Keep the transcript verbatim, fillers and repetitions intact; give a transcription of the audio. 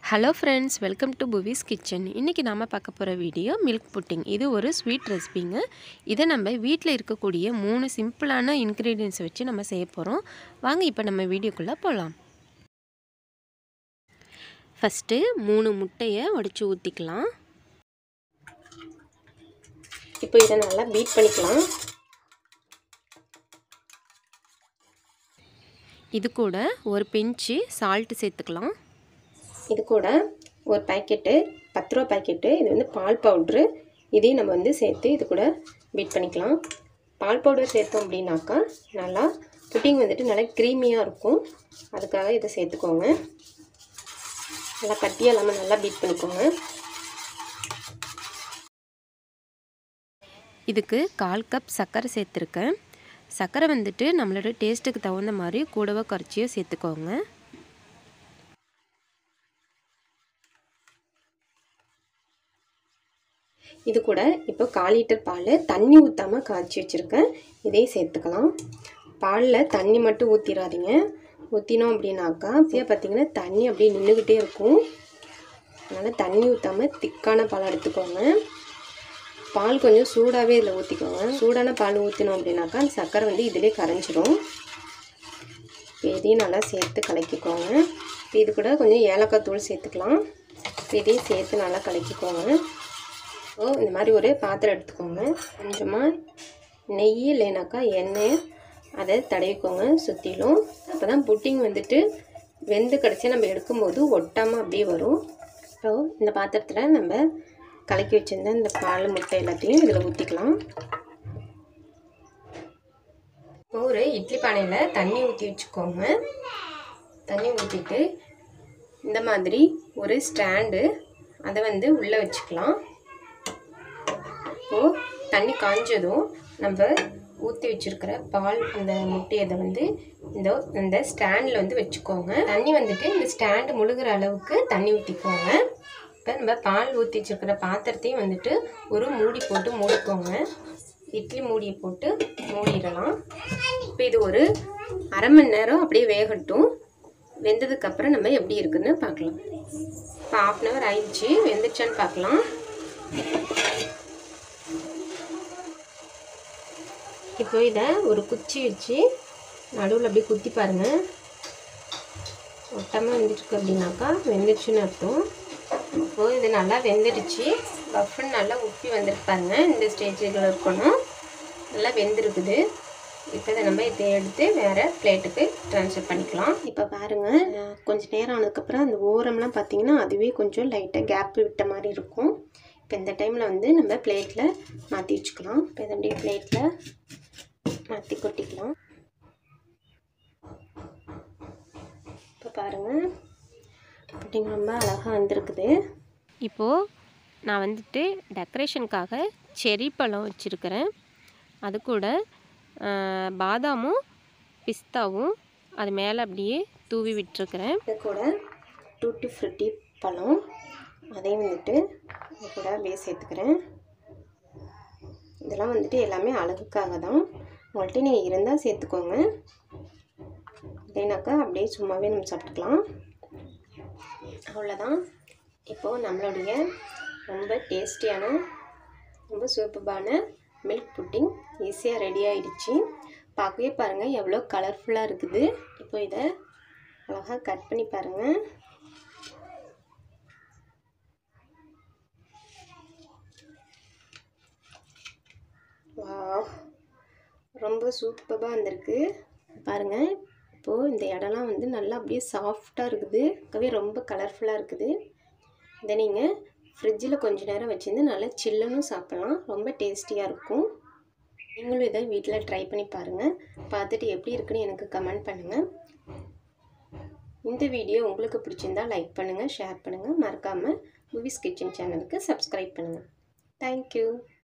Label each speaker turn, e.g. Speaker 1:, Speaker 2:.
Speaker 1: Hello friends, welcome to Bhuvi's kitchen. இன்றைக்கி நாம் பார்க்க போகிற வீடியோ மில்க் புட்டிங். இது ஒரு ஸ்வீட் ரெசிபிங்க. இதை நம்ம வீட்டில் இருக்கக்கூடிய மூணு சிம்பிளான இன்க்ரீடியன்ஸ் வச்சு நம்ம செய்ய போகிறோம். வாங்க இப்போ நம்ம வீடியோக்குள்ளே போகலாம். ஃபஸ்ட்டு மூணு முட்டையை உடைச்சி ஊற்றிக்கலாம். இப்போ இதை நல்லா பீட் பண்ணிக்கலாம். இது கூட ஒரு பிஞ்சு சால்ட்டு சேர்த்துக்கலாம். இது கூட ஒரு பாக்கெட்டு பத்து ரூபா பாக்கெட்டு, இது வந்து பால் பவுட்ரு. இதையும் நம்ம வந்து சேர்த்து இது கூட பீட் பண்ணிக்கலாம். பால் பவுடர் சேர்த்தோம் அப்படின்னாக்கா நல்லா புட்டிங் வந்துட்டு நல்லா க்ரீமியாக இருக்கும். அதுக்காக இதை சேர்த்துக்கோங்க. நல்லா கட்டியாக இல்லாமல் நல்லா பீட் பண்ணிக்கோங்க. இதுக்கு கால் கப் சர்க்கரை சேர்த்துருக்கேன். சர்க்கரை வந்துட்டு நம்மளோட டேஸ்ட்டுக்கு தகுந்த மாதிரி கூடவோ குறைச்சியோ சேர்த்துக்கோங்க. இது கூட இப்போ கால் லிட்டர் பால் தண்ணி ஊற்றாமல் காய்ச்சி வச்சுருக்கேன். இதையும் சேர்த்துக்கலாம். பாலில் தண்ணி மட்டும் ஊற்றிடாதீங்க. ஊற்றினோம் அப்படின்னாக்கா அப்படியே பார்த்திங்கன்னா தண்ணி அப்படியே நின்றுக்கிட்டே இருக்கும். அதனால் தண்ணி ஊற்றாமல் திக்கான பால் எடுத்துக்கோங்க. பால் கொஞ்சம் சூடாகவே இதில் ஊற்றிக்கோங்க. சூடான பால் ஊற்றினோம் அப்படின்னாக்கா அந்த சர்க்கரை வந்து இதிலே கரைஞ்சிடும். இதையும் நல்லா சேர்த்து கலக்கிக்கோங்க. இது கூட கொஞ்சம் ஏலக்காய் தூள் சேர்த்துக்கலாம். இதையும் சேர்த்து நல்லா கலக்கிக்கோங்க. ஸோ இந்த மாதிரி ஒரு பாத்திரம் எடுத்துக்கோங்க. கொஞ்சமாக நெய் இல்லைனாக்கா எண்ணெய் அதை தடவிக்கோங்க சுற்றிலும். அப்போ தான் புட்டிங் வந்துட்டு வெந்து கிடச்சி நம்ம எடுக்கும்போது ஒட்டாமல் அப்படியே வரும். ஸோ இந்த பாத்திரத்தில் நம்ம கலக்கி வச்சுருந்த இந்த பால் முட்டை எல்லாத்தையும் இதில் ஊற்றிக்கலாம். ஒரு இட்லி பானையில் தண்ணி ஊற்றி வச்சுக்கோங்க. தண்ணி ஊற்றிட்டு இந்த மாதிரி ஒரு ஸ்டாண்டு அதை வந்து உள்ளே வச்சுக்கலாம். இப்போது தண்ணி காஞ்சதும் நம்ம ஊற்றி வச்சுருக்கிற பால் அந்த முட்டையை வந்து இந்த இந்த ஸ்டாண்டில் வந்து வச்சுக்கோங்க. தண்ணி வந்துட்டு இந்த ஸ்டாண்டு முழுகிற அளவுக்கு தண்ணி ஊற்றிக்கோங்க. இப்போ நம்ம பால் ஊற்றி வச்சுருக்கிற பாத்திரத்தையும் வந்துட்டு ஒரு மூடி போட்டு மூடிக்கோங்க. இட்லி மூடியை போட்டு மூடிடலாம். இப்போ இது ஒரு அரை மணி நேரம் அப்படியே வேகட்டும். வெந்ததுக்கப்புறம் நம்ம எப்படி இருக்குதுன்னு பார்க்கலாம். இப்போ ஹாஃப் அன் ஹவர் ஆயிடுச்சு. வெந்துச்சான்னு பார்க்கலாம். இப்போ இதை ஒரு குச்சி வச்சு நடுவில் அப்படியே குத்தி பாருங்கள். ஒட்டாமல் வெந்துட்டுருக்கு அப்படின்னாக்கா வெந்துடுச்சுன்னு அர்த்தம். இப்போது இது நல்லா வெந்துடுச்சு. பஃப்னு நல்லா உப்பி வந்துருப்பாருங்க. இந்த ஸ்டேஜில் இருக்கணும். நல்லா வெந்திருக்குது. இப்போ இதை நம்ம இதை எடுத்து வேறு பிளேட்டுக்கு ட்ரான்ஸ்ஃபர் பண்ணிக்கலாம். இப்போ பாருங்கள், கொஞ்சம் நேரம் ஆனதுக்கப்புறம் அந்த ஓரம்லாம் பார்த்திங்கன்னா அதுவே கொஞ்சம் லைட்டாக கேப்பு விட்ட மாதிரி இருக்கும். இப்போ இந்த டைமில் வந்து நம்ம பிளேட்டில் மாற்றி வச்சுக்கலாம். இப்போ இதை அப்படியே பிளேட்டில் மாற்றி கொட்டிக்கலாம். இப்போ பாருங்கள், புட்டிங் ரொம்ப அழகாக வந்திருக்குது. இப்போது நான் வந்துட்டு டெக்கரேஷனுக்காக செரி பழம் வச்சுருக்கிறேன். அது கூட பாதாமும் பிஸ்தாவும் அது மேலே அப்படியே தூவி விட்டுருக்கிறேன். இது கூட டூட்டி ஃப்ரூட்டி பழம் அதையும் வந்துட்டு இது கூட அப்படியே சேர்த்துக்கிறேன். இதெல்லாம் வந்துட்டு எல்லாமே அழகுக்காக தான். உங்கள்கிட்ட நீங்கள் இருந்தால் சேர்த்துக்கோங்க. இல்லைனாக்கா அப்படியே சும்மாவே நம்ம சாப்பிட்டுக்கலாம். அவ்வளோதான். இப்போது நம்மளுடைய ரொம்ப டேஸ்டியான ரொம்ப சூப்பரான மில்க் புட்டிங் ஈஸியாக ரெடி ஆகிடுச்சு. பார்க்கவே பாருங்கள் எவ்வளோ கலர்ஃபுல்லாக இருக்குது. இப்போ இதை அழகாக கட் பண்ணி பாருங்கள். வாவ், ரொம்ப சூப்பராக வந்திருக்கு பாருங்கள். இப்போது இந்த இடம்லாம் வந்து நல்லா அப்படியே சாஃப்டாக இருக்குது. இருக்கவே ரொம்ப கலர்ஃபுல்லாக இருக்குது. இதை நீங்கள் ஃப்ரிட்ஜில் கொஞ்சம் நேரம் வச்சுருந்து நல்லா சில்லுன்னு சாப்பிட்லாம். ரொம்ப டேஸ்டியாக இருக்கும். நீங்களும் இதை வீட்டில் ட்ரை பண்ணி பாருங்கள். பார்த்துட்டு எப்படி இருக்குன்னு எனக்கு கமெண்ட் பண்ணுங்கள். இந்த வீடியோ உங்களுக்கு பிடிச்சிருந்தால் லைக் பண்ணுங்கள், ஷேர் பண்ணுங்கள். மறக்காமல் புவிஸ் கிச்சன் சேனலுக்கு சப்ஸ்கிரைப் பண்ணுங்கள். தேங்க்யூ.